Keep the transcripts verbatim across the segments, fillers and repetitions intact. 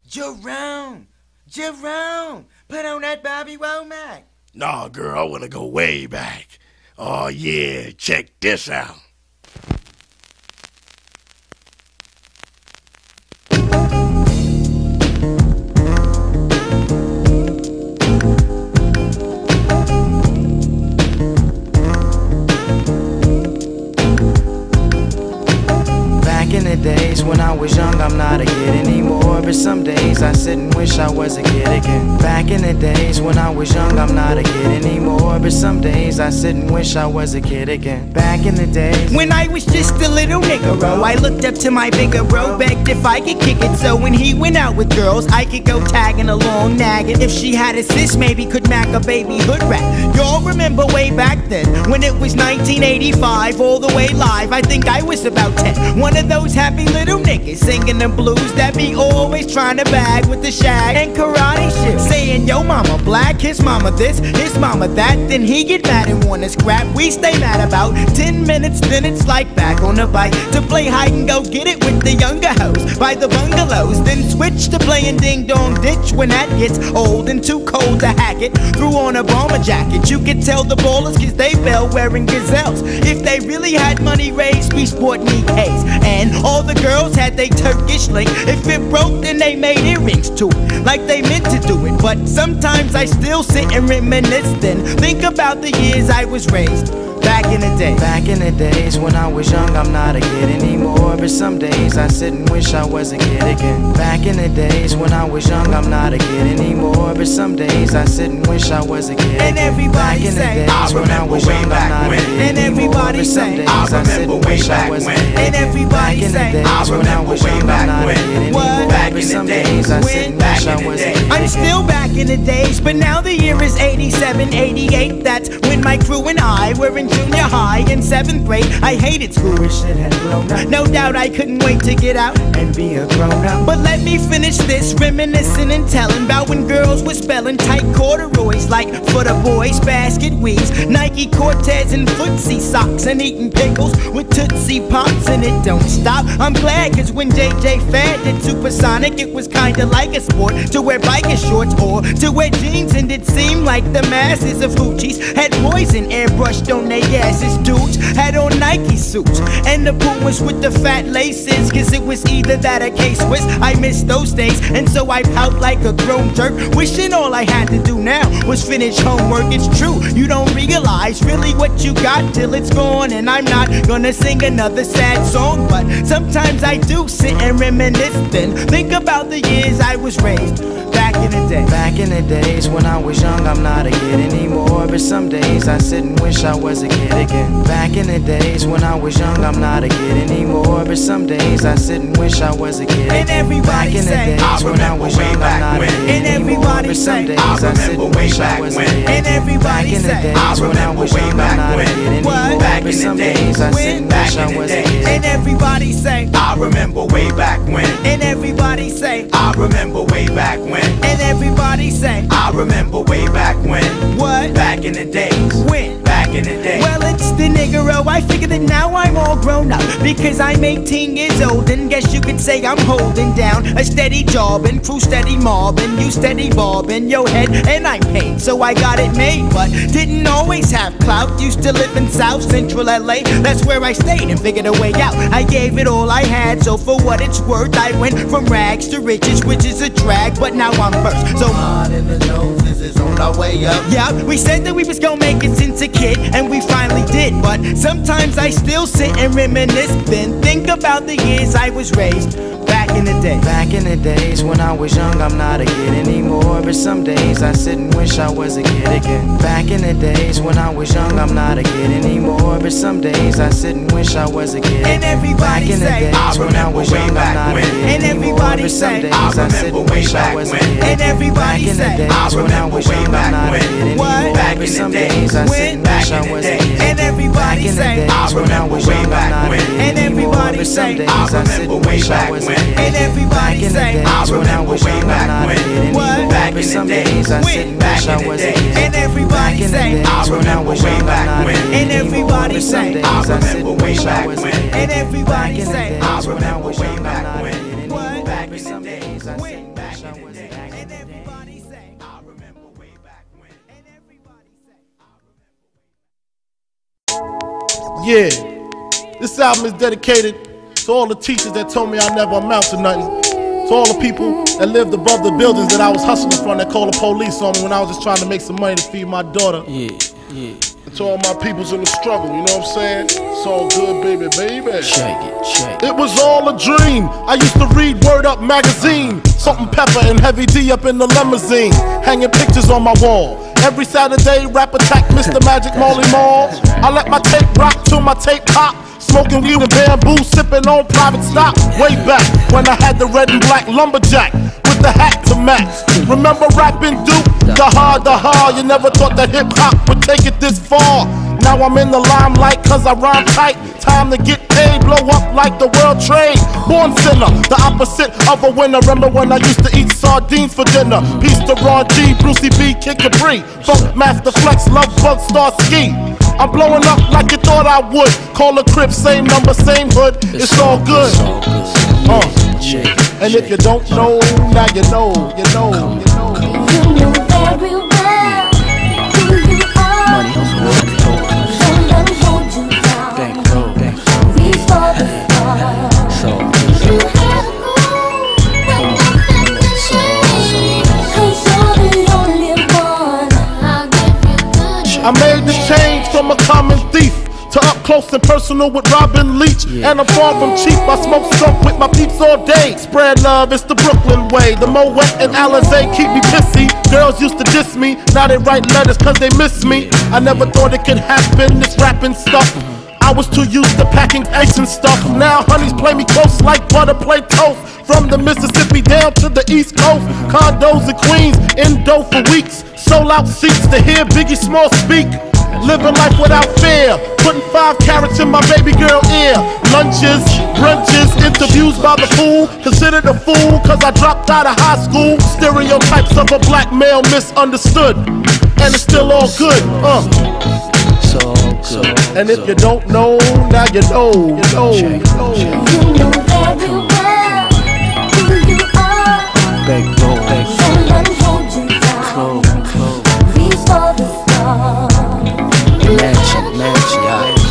Jerome! Jerome! Put on that Bobby Womack! Nah, girl, I want to go way back. Oh, yeah, check this out. Back in the days when I was young, I'm not a kid anymore. But some days I sit and wish I was a kid again. Back in the days when I was young, I'm not a kid anymore. But some days I sit and wish I was a kid again. Back in the days when I was just a little nigga-ro, I looked up to my bigger bro, begged if I could kick it. So when he went out with girls, I could go tagging along, nagging. If she had a sis, maybe could mac a baby hood rat. Y'all remember way back then, when it was nineteen eighty-five, all the way live, I think I was about ten. One of those happy little niggas singing the blues that be always trying to bag with the shag and karate shit, saying yo mama black, his mama this, his mama that. Then he get mad and wanna scrap. We stay mad about ten minutes, then it's like back on the bike to play hide and go get it with the younger hoes by the bungalows. Then switch to playing ding dong ditch when that gets old and too cold to hack it. Threw on a bomber jacket, you could tell the ballers cause they fell wearing gazelles. If they really had money raised, we sport knee K's. And all the girls had they Turkish link. If it broke, then they made earrings to it, like they meant to do it. But sometimes I still sit and reminisce, then think about the years I was raised. Back in the day. Back in the days when I was young, I'm not a kid anymore. But some days I sit and wish I was a kid again. Back in the days when I was young, I'm not a kid anymore. But some days I sit and wish I was a kid. And everybody back in the say, days I when I was young, I'm not a kid and everybody say, I remember way back when. And everybody say, I remember way back when. What? Back in the days I sit and wish I was a kid. I'm still back in the days, but now the year is eighty-seven, eighty-eight. That's when my crew and I were in junior high in seventh grade. I hated school, wish it had blown up. No doubt I couldn't wait to get out and be a grown up. But let me finish this, reminiscing and telling about when girls were spelling tight corduroys like for the boys, basket weaves, Nike Cortez and footsie socks, and eating pickles with Tootsie Pops. And it don't stop. I'm glad cause when J J Fad did Supersonic, it was kinda like a sport to wear biker shorts or to wear jeans. And it seemed like the masses of hoochies had poison airbrushed on their asses. Dudes had on Nike suits and the Pumas with the fat laces, cause it was either that or K-Swiss. I miss those days, and so I pout like a grown jerk, wishing all I had to do now was finish homework. It's true, you don't realize really what you got till it's gone. And I'm not gonna sing another sad song, but sometimes I do sit and reminisce, then think about the years I was raised. Back in the day. Back in the days when I was young, I'm not a kid anymore. But some days I sit and wish I was a kid again. Back in the days when I was young, I'm not a kid anymore. But some days I sit and wish I was a kid And again. everybody Back in the say, days I when I was remember way young, I'm back not a when. kid And anymore. everybody But some say, days I I sit remember and way wish I back was a when. kid And again. everybody Back in the say, days I when I remember was way young, I'm back not a when. kid anymore. What? Back But in the some days days I sit when. and Back wish in I the was a days. kid And again. everybody say, I remember way back when. and everybody say, I remember way back when. and everybody say, I remember way back when. what? Back in the days. When? Back in the day. Well, it's the nigger-o. I figured that now I'm all grown up because I'm eighteen years old, and guess you could say I'm holding down a steady job and crew steady mobbing, you steady bobbing your head, and I'm paid, so I got it made. But didn't always have clout. Used to live in South Central L A. That's where I stayed and figured a way out. I gave it all I had, so for what it's worth, I went from rags to riches, which is a drag. But now I'm first. So Hard in the noses is on our way up. yeah, we said that we was gonna make it since a kid, and we finally did. But sometimes I still sit and reminisce, then think about the years I was raised. Back in the day. Back in the days when I was young, I'm not a kid anymore. But some days I sit and wish I was a kid again. Back in the days when I was young, I'm not a kid anymore. But some days I sit and wish I was a kid. And everybody Back in the say, days I when I remember was way young, I'm back not a when. kid And anymore. everybody But some say, days I I sit remember and way wish I back was a when. kid. and everybody Back in the say, days I when I remember was way young, I'm back not a when. kid anymore. What? Back But in the some days. days I sit When? and Back wish I in the was a days. kid. and everybody Back in the say, days I when I remember was way young, I'm back not a when. kid And anymore. everybody But some say, days I I sit remember and way wish I back was a when. kid. and everybody Back in the say, days I when I remember was way young, I'm back not a when. kid anymore. What? Back But in the some days. days I When? sit and Back wish in I the was a days. kid. and everybody Back in the say, days I when I remember was way young, I'm back not a when. kid And anymore. everybody But some say, days I I sit remember and way wish I back was a when. kid. and everybody Back in the say, days I when I remember was way young, I'm back not a when. kid anymore. What? Back But in the some days. days I sit When? and wish wish I was back in the day. Everybody say, I remember way back when. and everybody say, Yeah, this album is dedicated to all the teachers that told me I never amount to nothing. To all the people that lived above the buildings that I was hustling from that called the police on me when I was just trying to make some money to feed my daughter. Yeah, yeah. And to all my peoples in the struggle, you know what I'm saying? It's all good, baby, baby. Check it, check it. It was all a dream. I used to read Word Up magazine. Salt and Pepper and Heavy D up in the limousine. Hanging pictures on my wall. Every Saturday, rap attack, Mister Magic Molly Mall. I let my tape rock till my tape pop. Smoking weed and bamboo, sipping on private stock. Way back when I had the red and black lumberjack with the hat to match. Remember rapping Duke? The hard, the hard. You never thought that hip hop would take it this far. Now I'm in the limelight cause I rhyme tight. Time to get paid, blow up like the world trade. Born sinner, the opposite of a winner. Remember when I used to eat sardines for dinner? Peace to Ron G, Brucey B, Kid Capri, Funk Master Flex, Love Bug, Star Ski. I'm blowing up like you thought I would. Call a crib, same number, same hood. It's all good. Uh. And if you don't know, now you know, you know, you know. You know very well who you are. Don't let them hold you down. Reach for the stars. You have a goal when nothing is cause you're the only one. I'll give you good. I made the change from a common thief to up close and personal with Robin Leach. Yeah. And I'm far from cheap, I smoke skunk with my peeps all day. Spread love, it's the Brooklyn way. The Moet and Alizé keep me pissy. Girls used to diss me, now they write letters cause they miss me. I never thought it could happen, this rapping stuff. I was too used to packing ice and stuff. Now honeys play me close like butter play toast. From the Mississippi down to the East Coast. Condos in Queens, Indo for weeks. Sold out seats to hear Biggie Small speak. Living life without fear, putting five carats in my baby girl ear. Lunches, brunches, interviews by the fool. Considered a fool cause I dropped out of high school. Stereotypes of a black male misunderstood. And it's still all good, uh. So good. And if you don't know, now you know, you know, you know. You know very well who you are. Back row, back Don't let them hold you down. Reach for the stars. Mansion, mansion,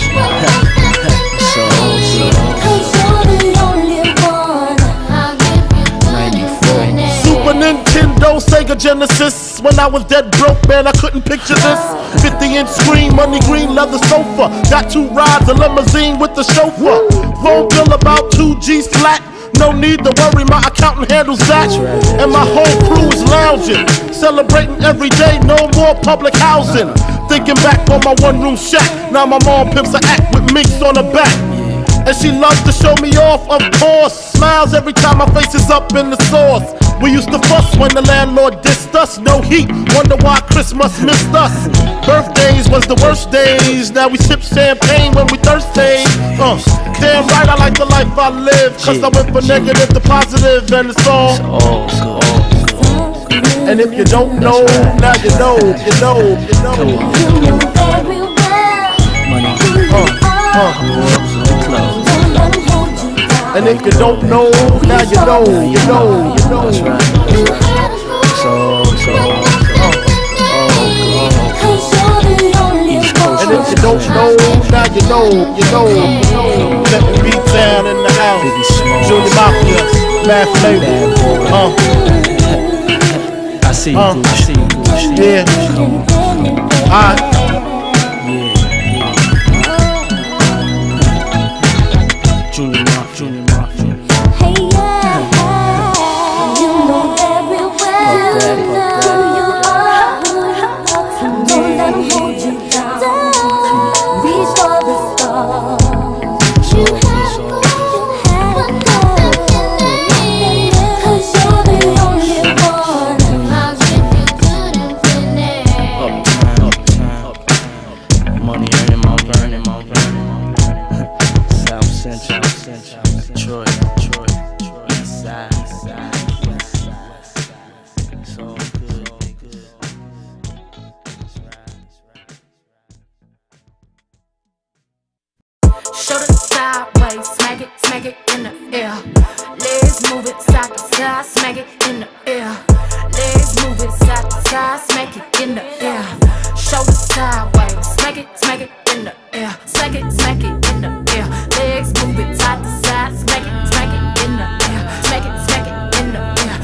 yeah. So good. Cause you're the only one. I'll give you ninety-four. Super Nintendo, Sega Genesis. When I was dead broke, man, I couldn't picture this. fifty inch screen, money green, leather sofa. Got two rides, a limousine with the chauffeur. Phone bill about two G's flat. No need to worry, my accountant handles that. And my whole crew is lounging, celebrating every day, no more public housing. Thinking back on my one room shack. Now my mom pimps a act with minks on her back. And she loves to show me off, of course. Smiles every time my face is up in the sauce. We used to fuss when the landlord dissed us. No heat, wonder why Christmas missed us. Birthdays was the worst days. Now we sip champagne when we thirsty. Uh, damn right I like the life I live. Cause I went from negative to positive and it's all Oh, good. And if you don't know, now you know, you know, you know. You know very well Money, who you Uh, are. clothes. Don't let them hold you down. And if you don't know, now you know, you know, you know. That's right, You that's right. have a goal So, so, when cause you're the only one. And if you don't know, now you know, you know, you know. Let me beat down in the house. Biggie Small. Junior Mafia, Mad Flavor. Bad boy. Uh, I see you, Uh, boo, I see you, boo, I see you. yeah. Alright. Yeah, yeah. Junior Mafia, Junior Mafia. Hey, yeah. You know very well Puff Daddy, Puff who Daddy. you are. Don't let them hold you down. Reach for the stars. You have a goal, but cause you're the only one. I'll give you good infinite. Uptown, uptown. air. Legs move it side to side, smack it in the air. Shoulders sideways, smack it, smack it in the air. Smack it, smack it in the air. Legs move it side to side, smack it, smack it in the air. Smack it, smack it in the air.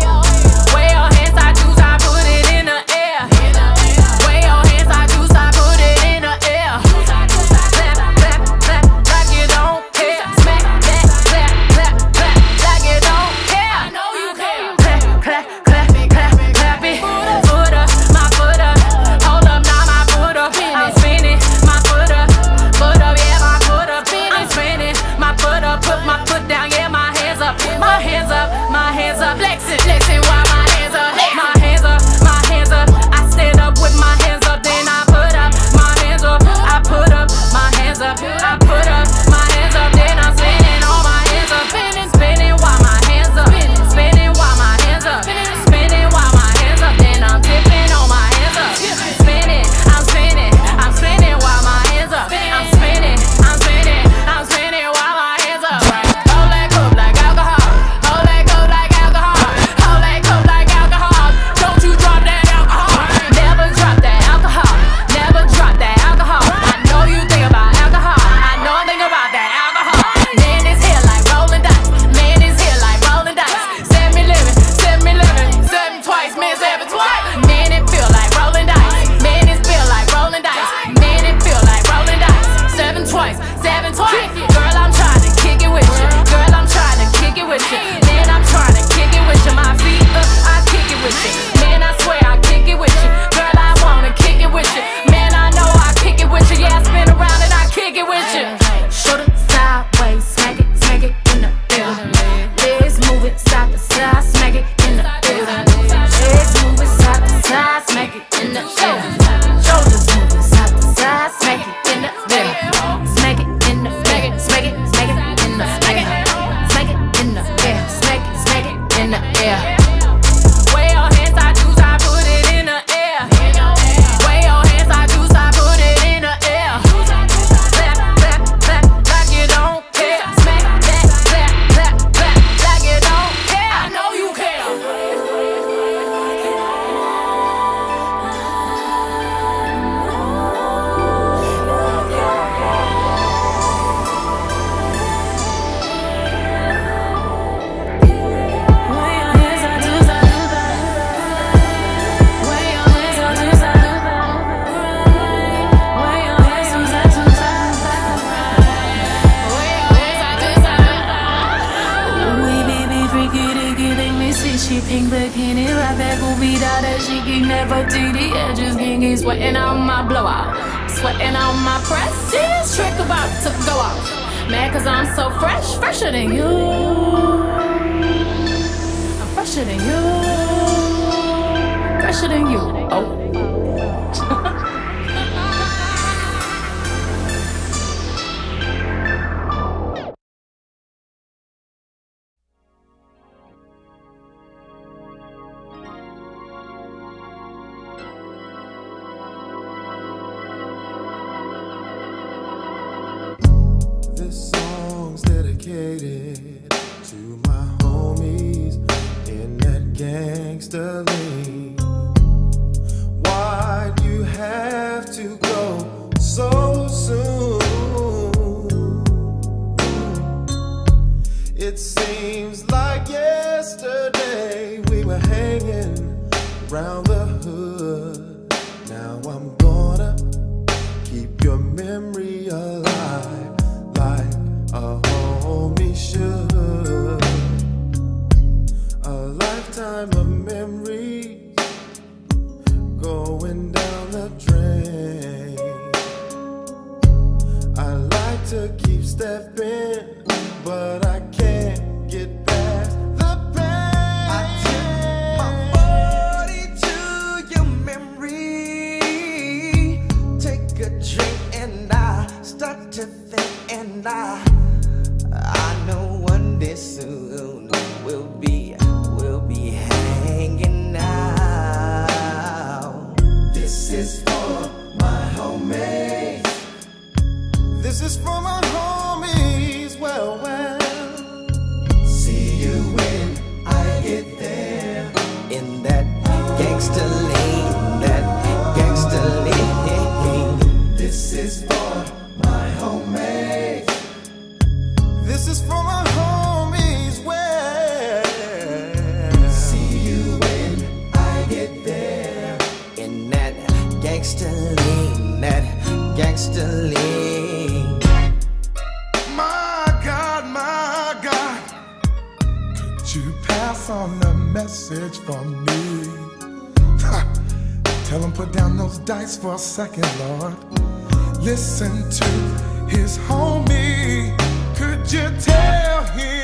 Way your hands, I choose, I put it in the air. Way your hands, I choose, I put it in the air. Clap, clap, clap, like you don't care. Smack that, clap, clap, clap, like you don't care. I know you care. Clap, clap, clap, clap, clap it. Foot up, my foot up. Hold up, now my foot up. I'm spinning, my foot up. Foot up, yeah, my foot up. I'm spinning, my foot up. Put my foot down, yeah, my hands up. My hands up, my hands up. Flexing, flexing while my hands up. My hands up, my hands up. I stand up with my hands up, then I put up my hands up. I put up my hands up. I put up my hands up, then I'm spinning all my hands up. Spinning, spinning while my hands up. Spinning while my hands up. Spinning while my hands up, then I'm tipping on my hands up. Spinning, I'm spinning, I'm spinning while my hands up. I'm spinning, I'm spinning, I'm spinning while my hands up. Hold that cup like alcohol. Hold that cup like alcohol. Hold that cup like alcohol. Don't you drop that alcohol. Never drop that alcohol. Never drop that alcohol. I know you think about alcohol. I know I think about that alcohol. Man is here like rolling dice. Man is here like rolling dice. Set me living, set me living. Seven twice, man seven twice. Man it feel like rolling dice. Man it feel like rolling dice. Man it feel like rolling dice. Seven twice, seven twice. Girl, I'm trying to kick it with you. Girl, I'm trying to kick it with you. Man, I'm trying to kick it with you. My feet up, I kick it with you. Man, I swear I kick it with you. Girl, I wanna kick it with you. Man, I know I kick it with you. Yeah, I spin around and I kick it with you. Shoulder sideways, smack it, smack it in the air. Legs move it side to side, smack it in the air. Legs move it side to side, smack it in the air. Shoulders move it side to side, smack it in the air. Smack it in the air, smack it, smack it in the air. Smack it in the air, smack it, smack it in the air. Way your hands, I choose, I put it in the air. Way your hands, I choose, I put it in the air. Clap, clap, clap, like you don't care. Smack that, clap, clap, clap, like you don't care. I know you care. She pink bikini, right back movie that she can never see the edges, getting sweating on my blowout, sweating on my press. This trick about to go off, mad cause I'm so fresh, fresher than you. I'm fresher than you, fresher than you. Oh. This song's dedicated to my homies in that gangster league. Why'd you have to go so soon? It seems like yesterday we were hanging around the hood. Now I'm gonna keep your memory alive like a homie should. A lifetime of memories going down the drain. I like to keep stepping, but I can't get past the pain. I take my body to your memory. Take a drink and I start to think, and I I know one day soon we'll be we'll be hanging out. This is for my homies. This is for my homies. in that gangsta lean, that gangsta lean. This is for my homies. This is for my homies. Where see you when I get there. In that gangsta lean, that gangsta lean. My God, my God, could you pass on the message for me? Ha. Tell him put down those dice for a second, Lord. Listen to his homie. Could you tell him